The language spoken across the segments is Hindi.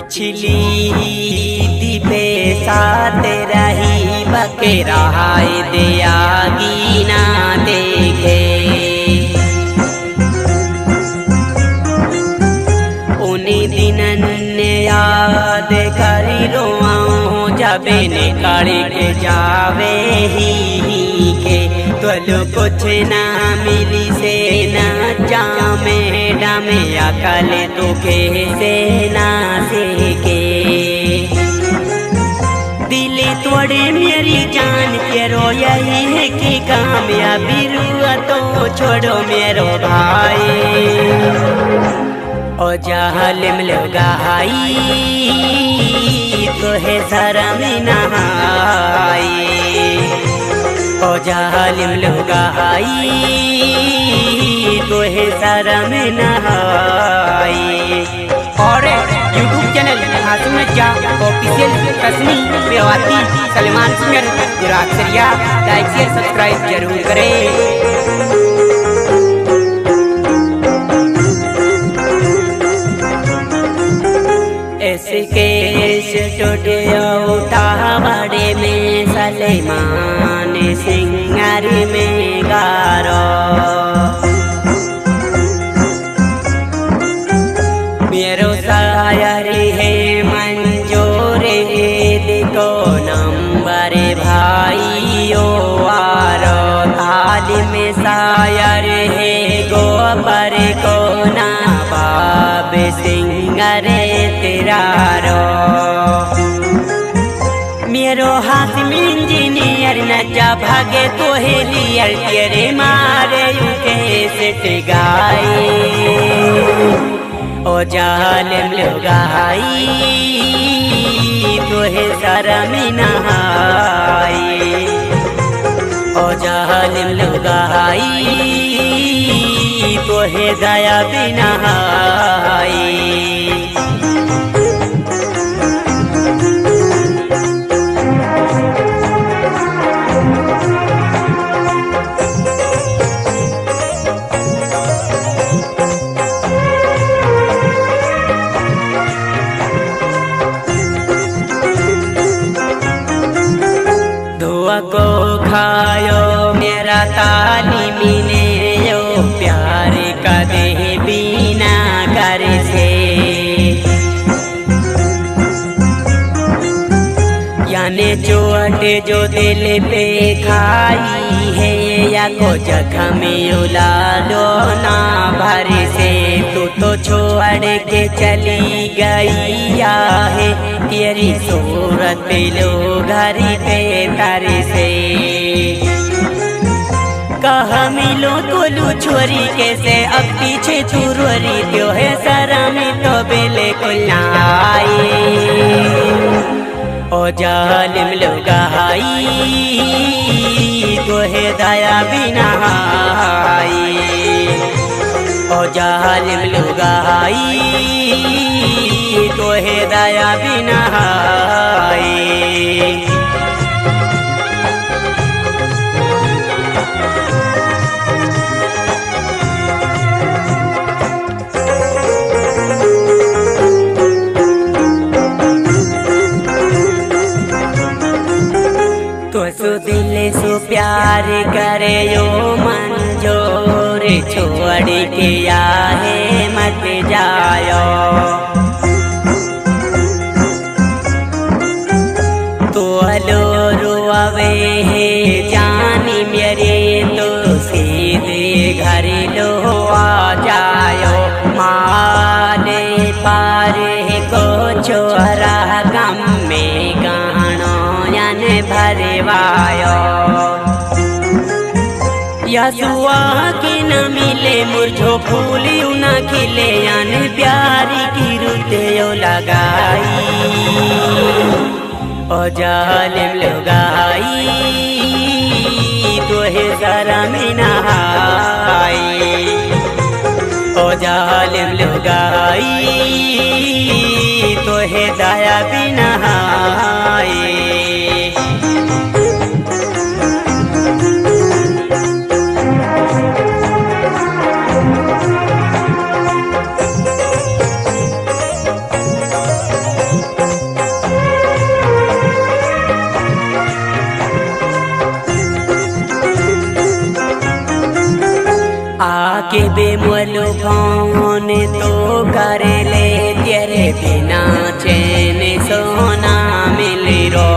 पिछली दीपे साथ रही बकेरा दिया गीना देखे उन्हीं दिनन ने याद करी रोआऊं जब निकल के जावे ही के तो कुछ ना मिली से ना जामे डामे अकल तुखे से ना सीखे दिल तोड़े मेरी जान तेरो यही है कि कामयाबी रुआ तो छोड़ो मेरो भाई ओ जालिम लगाई तो है शर्म नहाई ओ जालिम लगाई तो है शर्म नहाई। और यूट्यूब चैनल हासूम जा ऑफिशियल तस्मी बेवाती सलमान सिंगर गुराखरिया लाइक शेयर सब्सक्राइब जरूर करें। इसके स्टूडियो उठावड़े में सलमान सिंगर में गारो मेरो शायर है मंजूर दिको नंबर भाई ओ आरो तालिम शायर है गोबर को ना बाब सिंगर तेरारो मेरो हासिम इंजीनियर नचा भागे तो हेलियर तेरे मारे कैसे गाई ओ जालिम लगाई तो है शर्म नहाई ओ जालिम लगाई तो है दया भी नहाई। को खायो मेरा तालीमी ने यो प्यार का दे बिना कर से यानी चोट जो दिल पे खाई है या को जख्म उला लो ना भर से तू तो छोड़ के चली गई है तेरी सूरत लो घर पे तर से कहा मिलो तोलू छोरी कैसे अब पीछे तू रोरी त्यो है शर्म तो बिल्कुल ना आई ओ जालिम लगाई तो है दया बिना आई ओ जालिम लगाई तो है दया बिना आई। तो दिल सो प्यार करे यो मंजूर छोड़ के आहे मत जायो तो अलो रुआवे है जानी मेरे तो सीधे घर लो आ जायो माले पार को छोरा गम में गानो यन भरवायो यसुआ की न मिले मुरझो फूली न खिले यान प्यारी की रुते लगाई ओ जालिम लगाई तो है शर्म नहाई ओ जालिम लगाई तो है दया भी नहाई। फोन तो कर ले, तेरे बिना चैन सोना मिले रो।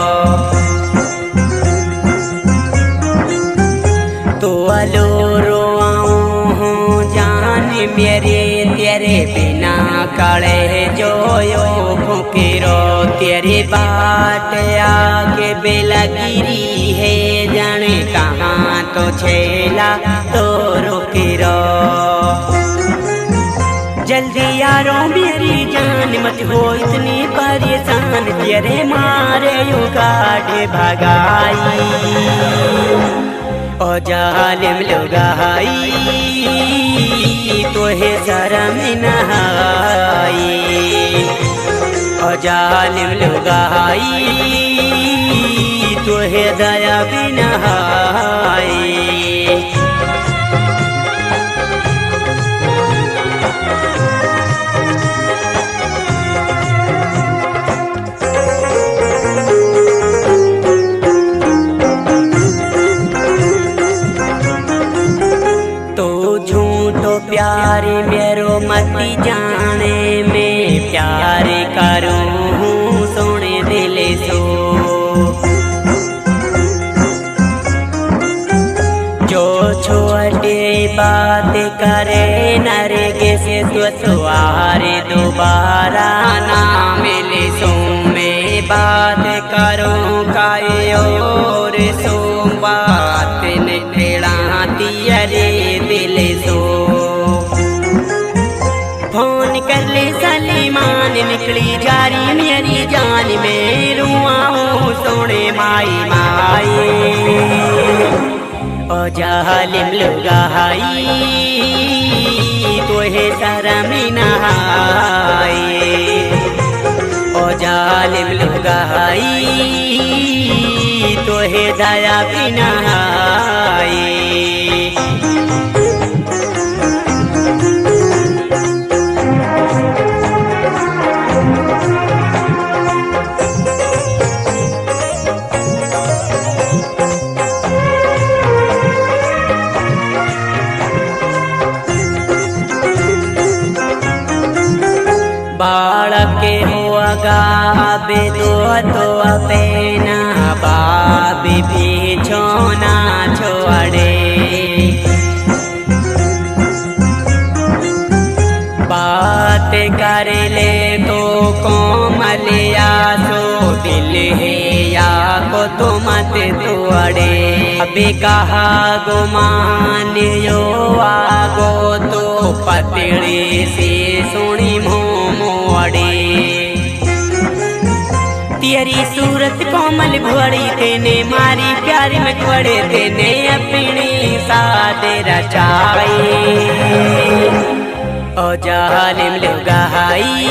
तो अलो रोआऊं जान मेरे, तेरे बिना कड़े जोयो फुकेरो। तेरी बात आगे बेलगिरी है, जाने कहाँ तो छेला तो रुकेरो। जल्दी यारो मेरी जान, मत हो इतनी परेशान, तेरे मारे यू काटे भगाई। ओ जालिम लुगाई तोहे शर्म नहाई। ओ जालिम लुगाई तोहे दया भी नहाई। प्यार मेरो मती जाने में प्यार करूँ सोने दिल सो। जो छोटे बात करे नरगे से तो सुहारे दोबारा ना मिले सो। मैं बात करूँ काये और सो बात निकलाती अरे दिल सो। फोन कर ले सलीमान निकली जारी मेरी जान में रुआऊं सोने माई माई। ओ जालिम लुगाई तोहे शर्म नहाई। ओ जालिम लुगाई तोहे दया भी नहाई। बालक होगा बे तो अपना बाप भी छोना छोड़े। बात कर ले तो कोमलिया सो दिल है या को तो मत तोड़े। अभी कहा गुमान यो आगो तो पतड़ी से सुनी मोड़े। तेरी सूरत कोमल भोड़ी तेने मारी प्यार में खोड़े, तेने अपनी साथ रचाई। ओ जालिम लुगाई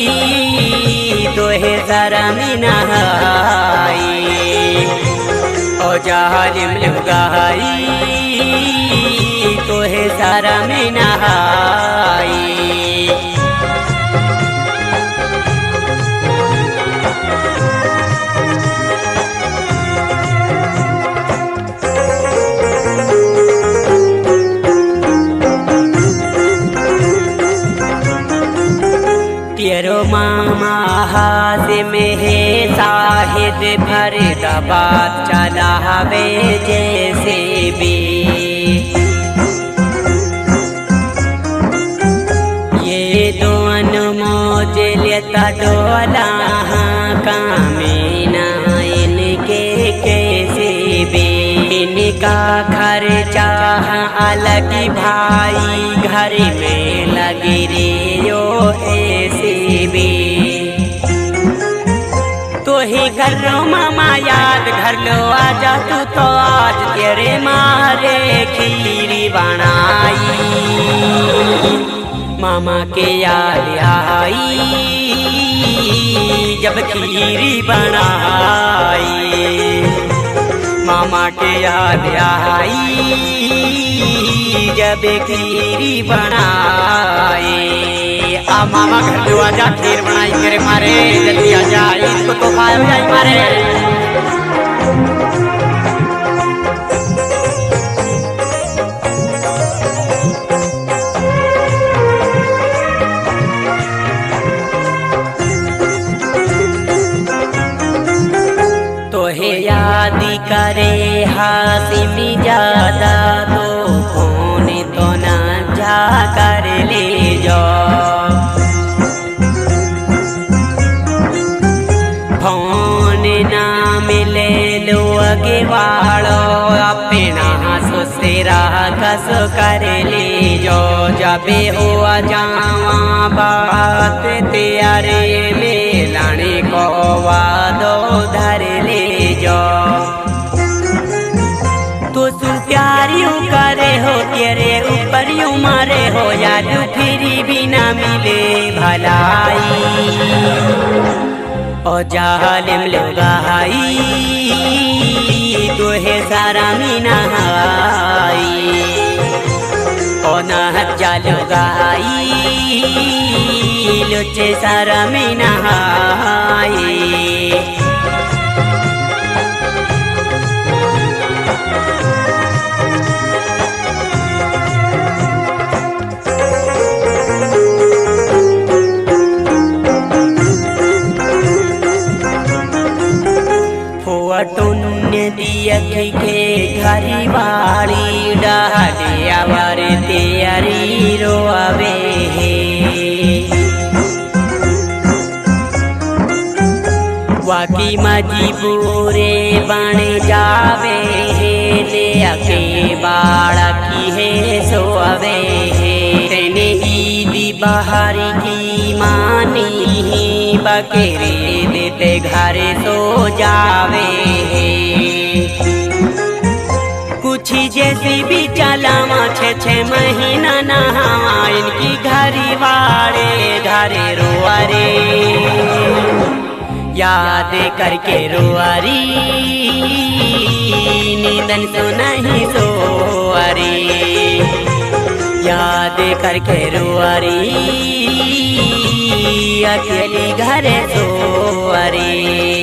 तोहे शर्म नहाई। ओ जालिम लुगाई तोहे शर्म नहाई। तेरो मामा हाथ में है साहिद फरीदाबाद चलावे जैसे भी। ये दोनों मौज लेता डोला कामीना इनके कैसे भी। इनका खर्चा अलग भाई घर में लगी रे यो ऐसे भी। तो ही कर लो मामा याद घर लो आजा तू तो आज तेरे मारे खीरी बनाई। मामा के याद आई जब खीरी बनाई। मामा के याद आई जब खीरी बनाई। आ मामा घर लो आजा खीर बनाई मेरे मारे जल्दी आजा इसको तो खाया जाए मारे। कर ले जो जबे हुआ जावा बात तेरे मिलने को वादो धर ले जो तो तू प्यारियों करे हो तेरे ऊपर यूं मारे हो याद फिर भी ना मिले भलाई ओ जालिम लुगाई तो है सारा मीनाई ओ नहजा लुगाई लुचे सारा मीनाई टुन्य दिया के घरी वाली डालिया वर तेरी रोवे वाकी मजबूरे बन जावे ले के बाड़की है सोवे तेने ईदी बाहर की मानी बकेरे देते घर सो जावे कुछ जैसी भी चलावा 6 महीना नहावा इनकी घरी वाड़े घरे रोअरे याद करके रोअरी नींदन तो नहीं सोअरी याद करके रोअरी अकेली घरे सोअरी।